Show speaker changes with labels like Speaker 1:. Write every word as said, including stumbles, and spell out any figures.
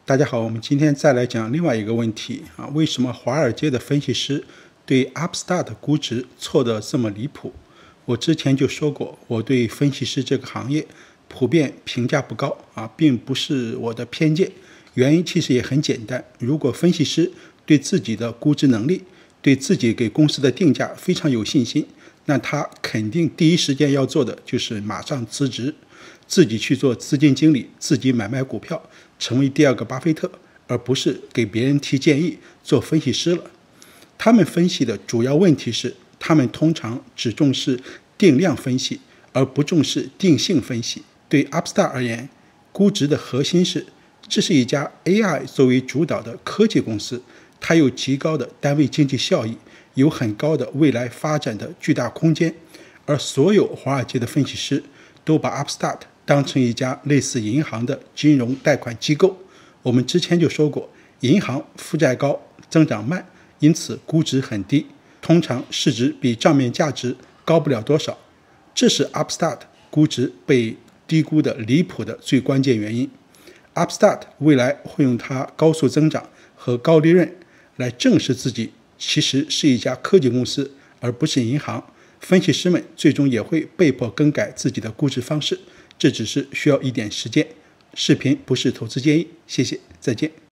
Speaker 1: 大家好，我们今天再来讲另外一个问题啊，为什么华尔街的分析师对 Upstart 估值错得这么离谱？我之前就说过，我对分析师这个行业普遍评价不高啊，并不是我的偏见，原因其实也很简单，如果分析师对自己的估值能力、对自己给公司的定价非常有信心，那他肯定第一时间要做的就是马上辞职，自己去做资金经理，自己买卖股票，成为第二个巴菲特，而不是给别人提建议做分析师了。他们分析的主要问题是，他们通常只重视定量分析，而不重视定性分析。对 Upstart 而言，估值的核心是，这是一家 A I 作为主导的科技公司，它有极高的单位经济效益，有很高的未来发展的巨大空间。而所有华尔街的分析师都把 Upstart 当成一家类似银行的金融贷款机构。我们之前就说过，银行负债高，增长慢，因此估值很低，通常市值比账面价值高不了多少。这是 Upstart 估值被低估的离谱的最关键原因。Upstart 未来会用它高速增长和高利润来证实自己其实是一家科技公司，而不是银行。分析师们最终也会被迫更改自己的估值方式，这只是需要一点时间。视频不是投资建议，谢谢，再见。